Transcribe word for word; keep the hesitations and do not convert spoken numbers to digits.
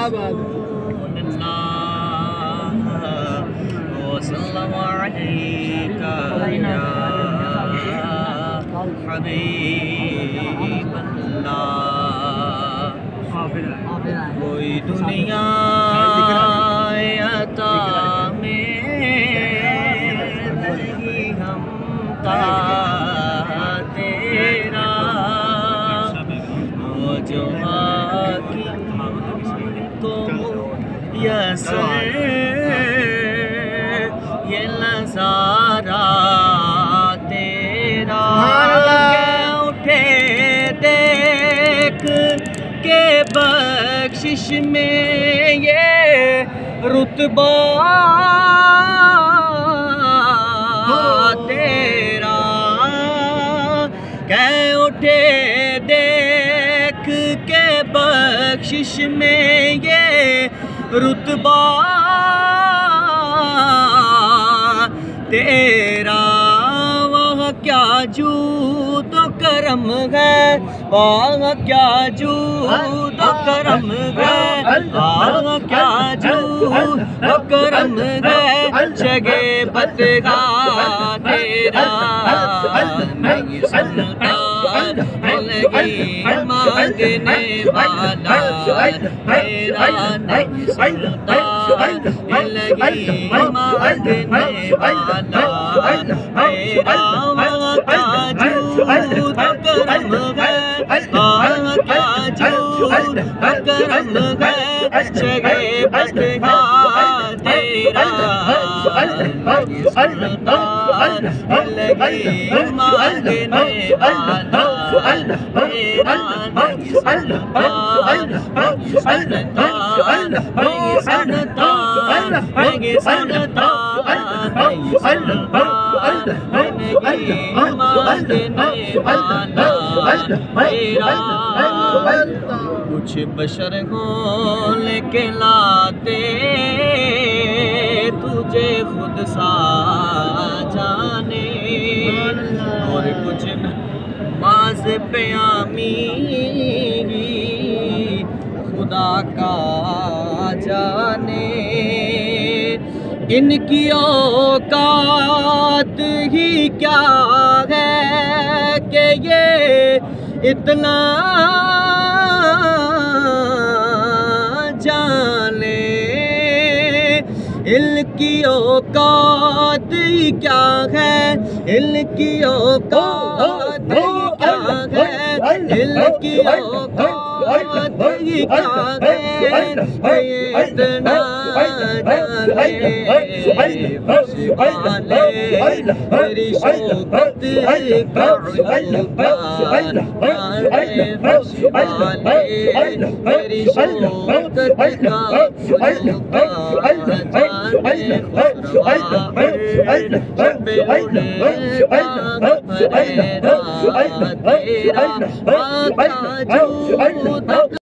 رسول اللہ وسلم علیک یا حبیب اللہ کوئی دنیا عطا میں نہیں ہم تا تیرا وہ جو حاکم کو میسر یہ نظارہ تیرا اٹھے دیکھ کے بخشش میں یہ رتبہ تیرا کہ اٹھے دیکھ کے بخشش میں یہ رتبہ تیرا وہاں کیا جود و کرم ہے وہاں کیا جود و کرم ہے وہاں کیا جود و کرم ہے جگہ بدگاہ تیرا نہیں سنتا لگی مانگنے والا تیرا نہیں سنتا لگی مانگنے والا تیرا وہاں کیا جود و کرم ہے وہاں کیا جود و کرم ہے جگہ بدگاہ تیرا نہیں سنتا لگی مانگنے والا تیرا نہیں سنتا نہیں سنتا نہیں سنتا نہیں سنتا نہیں سنتا لگی مانگنے والا تیرا کچھ بشر ہوں لیکن لاتے تجھے خود سا جانے اور کچھ نماز پیامی خدا کا جانے ان کی اوقات ہی کیا ہے کہ یہ اتنا جانے ان کی اوقات ہی کیا ہے ان کی اوقات ہی کیا ہے ان کی اوقات ہی کیا ہے یہ اتنا جانے فرش والے میری شوقت کا علبان فرش والے میری شوقت کا علبان جانے خسروا پر شب اڑے باغ پریرا تیرا آقا جود